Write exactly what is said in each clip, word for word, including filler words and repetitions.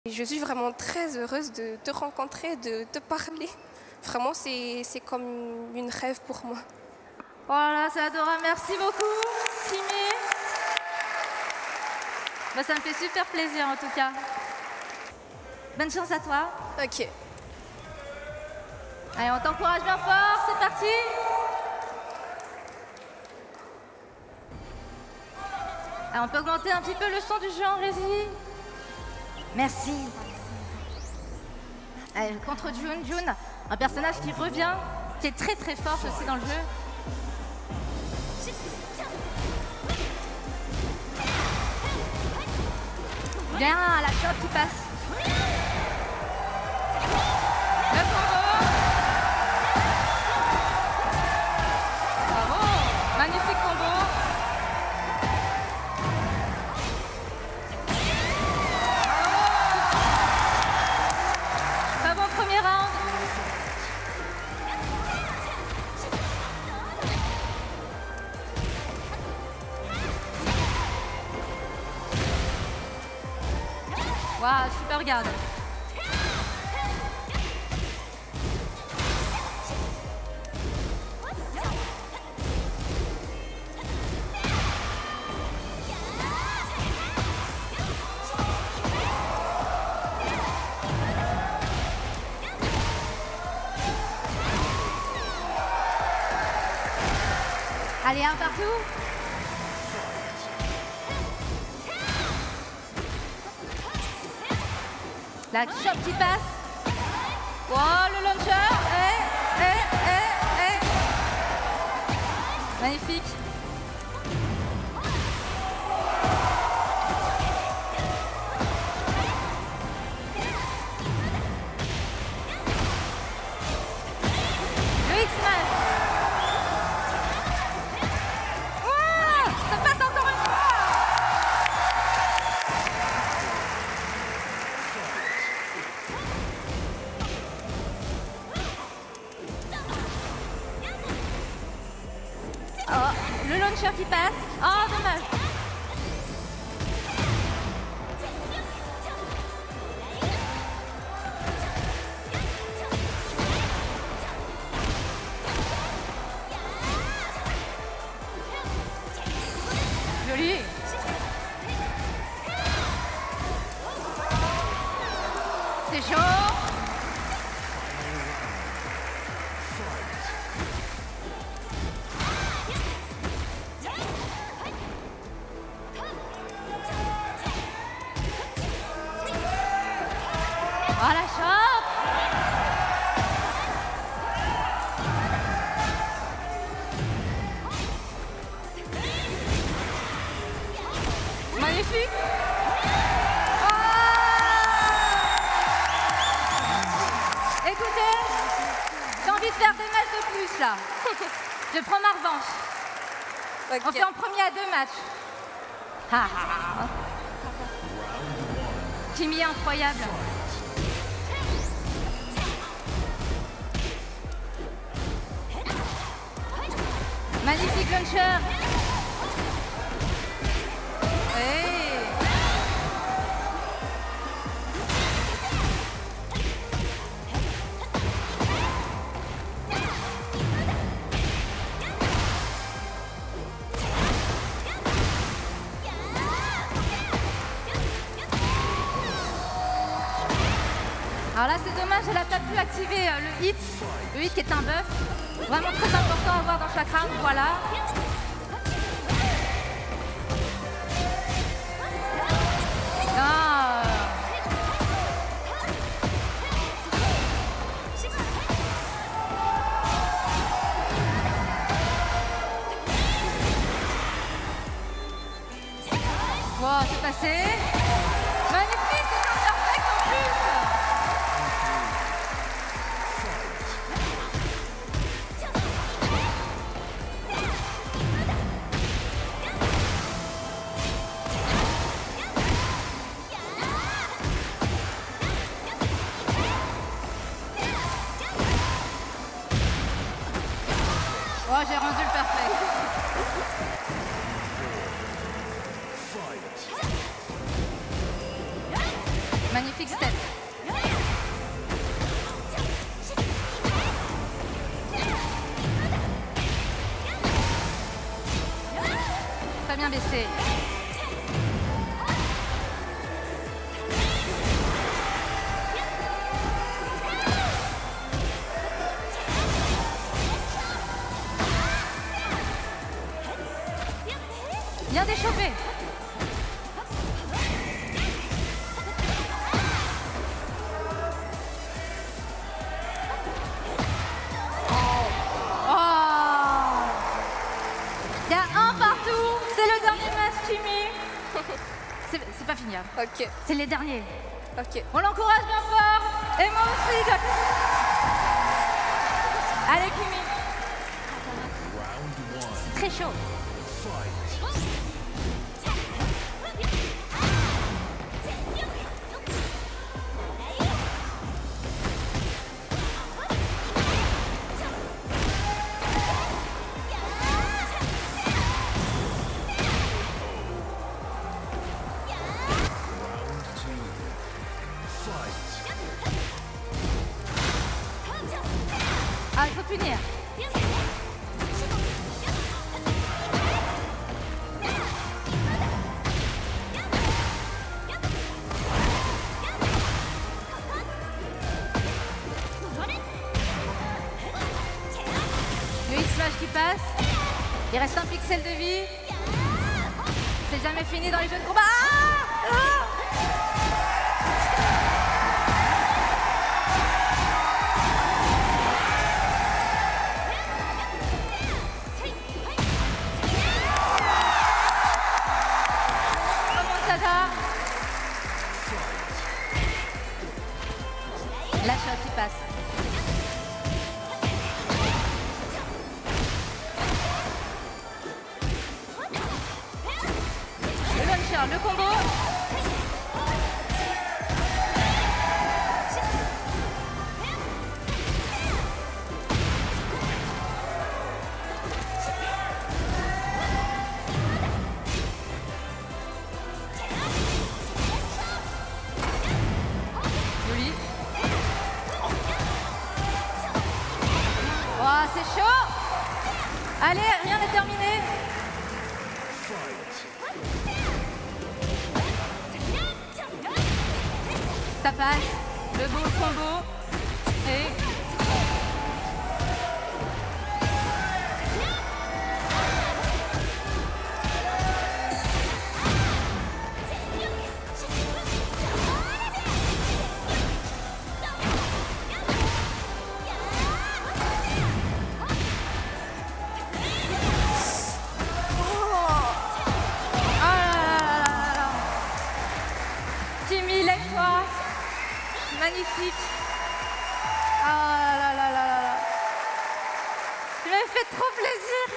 Je suis vraiment très heureuse de te rencontrer, de te parler. Vraiment, c'est comme une rêve pour moi. Voilà, c'est adorable. Merci beaucoup, Timmy. Bah, ça me fait super plaisir, en tout cas. Bonne chance à toi. Ok. Allez, on t'encourage bien fort. C'est parti. Allez, on peut augmenter un petit peu le son du jeu en régie. Merci. Allez, contre June, June, un personnage qui revient, qui est très très fort aussi dans le jeu. Bien, la chope qui passe. Le combo. Bravo, magnifique combo. Très bon premier round. Waouh, super garde. Allez, un partout. La chope qui passe. Wow, le launcher. Eh, eh, eh, eh. Magnifique. Le X-Smash. Wow, ça passe encore une fois. Oh, le launcher qui passe. Oh, dommage. Joli. C'est chaud. Oh, la chope. Magnifique. Oh. Écoutez, j'ai envie de faire des matchs de plus, là. Je prends ma revanche. Okay. On fait en premier à deux matchs. Ah, ah, ah. Timmy incroyable. Magnifique launcher. Hey. Alors là, c'est dommage, elle n'a pas pu activer euh, le hit. Le hit qui est un buff. Vraiment très important à avoir dans chaque round, voilà. Ah. Wow, c'est passé. Magnifique, c'est un perfect en plus. Oh, j'ai rendu le perfect. Magnifique step. Très bien baissé. Bien déchauffé. Il y a un partout, c'est le dernier match, Kimi. C'est pas fini. Hein. Ok. C'est les derniers. Ok. On l'encourage bien fort. Et moi aussi. Allez, Kimi. C'est très chaud. Ah, il faut punir. Le hit smash qui passe. Il reste un pixel de vie. C'est jamais fini dans les jeux de combat. Ah ah La shot qui passe. Le launcher, le combo. Joli. Oh, c'est chaud. Allez, rien n'est terminé. Ça passe. Le beau combo. Et... Kimi, lève-toi. Magnifique. Ah là là là là là. Tu m'as fait trop plaisir.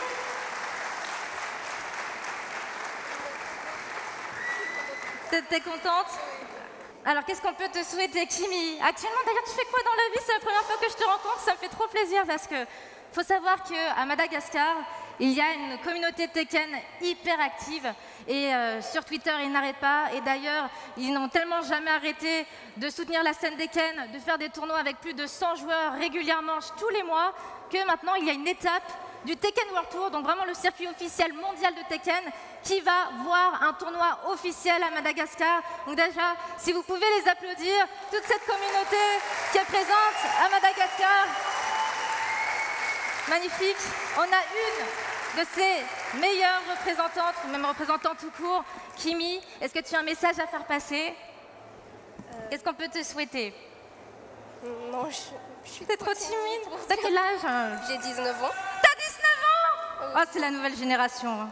T'es- T'es contente? Alors, qu'est-ce qu'on peut te souhaiter, Kimi? Actuellement, d'ailleurs, tu fais quoi dans la vie? C'est la première fois que je te rencontre. Ça me fait trop plaisir parce que faut savoir qu'à Madagascar, il y a une communauté Tekken hyper active et euh, sur Twitter, ils n'arrêtent pas. Et d'ailleurs, ils n'ont tellement jamais arrêté de soutenir la scène Tekken, de faire des tournois avec plus de cent joueurs régulièrement tous les mois, que maintenant, il y a une étape du Tekken World Tour, donc vraiment le circuit officiel mondial de Tekken, qui va voir un tournoi officiel à Madagascar. Donc déjà, si vous pouvez les applaudir, toute cette communauté qui est présente à Madagascar. Magnifique. On a une de ces meilleures représentantes, ou même représentantes tout court, Kimi. Est-ce que tu as un message à faire passer? euh... Qu'est-ce qu'on peut te souhaiter? Non, je, je suis T'es trop timide. T'as quel âge? J'ai dix-neuf ans. T'as dix-neuf ans? Oh, c'est la nouvelle génération.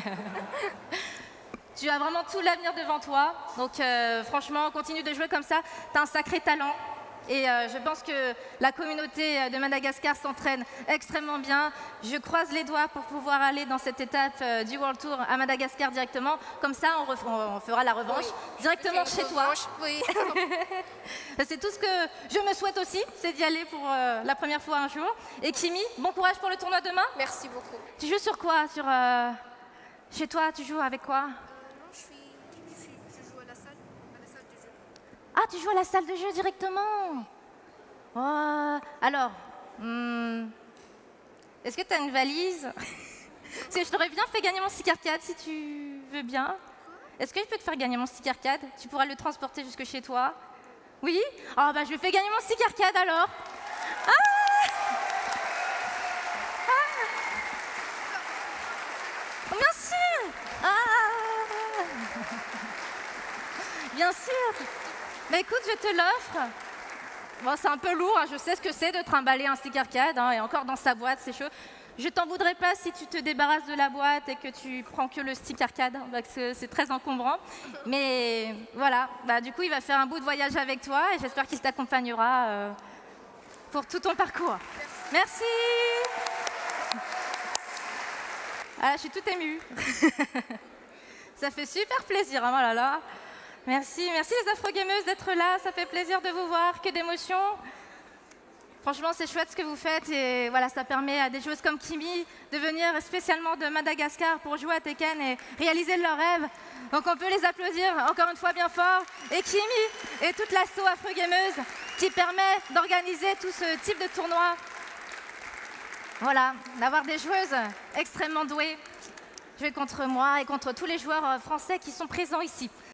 Tu as vraiment tout l'avenir devant toi. Donc euh, franchement, continue de jouer comme ça. T'as un sacré talent. Et euh, je pense que la communauté de Madagascar s'entraîne extrêmement bien. Je croise les doigts pour pouvoir aller dans cette étape euh, du World Tour à Madagascar directement. Comme ça, on, on, on fera la revanche oui. directement chez revanche, toi. Oui. C'est tout ce que je me souhaite aussi, c'est d'y aller pour euh, la première fois un jour. Et Kimi, bon courage pour le tournoi demain. Merci beaucoup. Tu joues sur quoi? Sur euh, chez toi, tu joues avec quoi? euh, Non, je, suis, je, suis, je joue à la salle, à la salle de jeu. Ah, tu joues à la salle de jeu directement. Oh, alors, hmm, est-ce que tu as une valise? Parce que je t'aurais bien fait gagner mon stick arcade si tu veux bien. Est-ce que je peux te faire gagner mon stick arcade? Tu pourras le transporter jusque chez toi? Oui? Ah bah je lui fais gagner mon stick arcade alors. Ah, ah. Bien sûr. Ah. Bien sûr. Bah écoute, je te l'offre. Bon, c'est un peu lourd, hein, je sais ce que c'est de trimballer un stick arcade, hein, et encore dans sa boîte, c'est chaud. Je t'en voudrais pas si tu te débarrasses de la boîte et que tu prends que le stick arcade, hein, parce que c'est très encombrant. Mais voilà, bah, du coup, il va faire un bout de voyage avec toi et j'espère qu'il t'accompagnera euh, pour tout ton parcours. Merci. Ah, je suis toute émue. Ça fait super plaisir, hein, voilà là. Merci, merci les Afro-Gameuses d'être là, ça fait plaisir de vous voir, que d'émotions. Franchement, c'est chouette ce que vous faites et voilà, ça permet à des joueuses comme Kimi de venir spécialement de Madagascar pour jouer à Tekken et réaliser leurs rêves. Donc on peut les applaudir encore une fois bien fort. Et Kimi et toute l'asso Afro-Gameuse qui permet d'organiser tout ce type de tournoi. Voilà, d'avoir des joueuses extrêmement douées jouer contre moi et contre tous les joueurs français qui sont présents ici.